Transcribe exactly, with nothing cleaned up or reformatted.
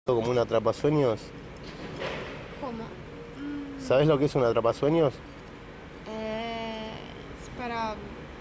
como un atrapasueños. ¿Cómo? Mm, ¿Sabes lo que es un atrapasueños? eh, espera,